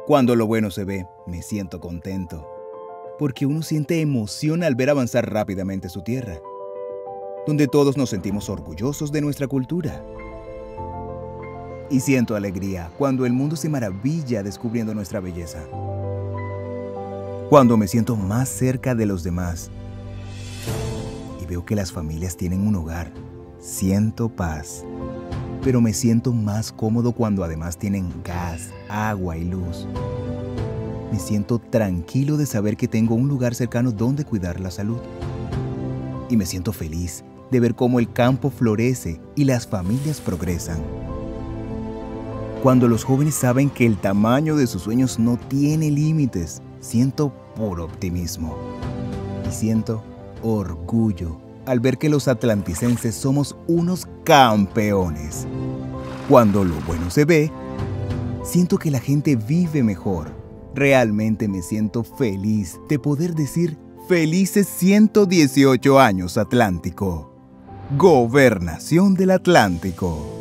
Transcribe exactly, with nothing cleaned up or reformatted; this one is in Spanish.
Cuando lo bueno se ve, me siento contento, porque uno siente emoción al ver avanzar rápidamente su tierra, donde todos nos sentimos orgullosos de nuestra cultura. Y siento alegría cuando el mundo se maravilla descubriendo nuestra belleza. Cuando me siento más cerca de los demás y veo que las familias tienen un hogar, siento paz. Pero me siento más cómodo cuando además tienen gas, agua y luz. Me siento tranquilo de saber que tengo un lugar cercano donde cuidar la salud. Y me siento feliz de ver cómo el campo florece y las familias progresan. Cuando los jóvenes saben que el tamaño de sus sueños no tiene límites, siento puro optimismo. Y siento orgullo al ver que los atlanticenses somos unos campeones. Cuando lo bueno se ve, siento que la gente vive mejor. Realmente me siento feliz de poder decir felices ciento dieciocho años Atlántico. Gobernación del Atlántico.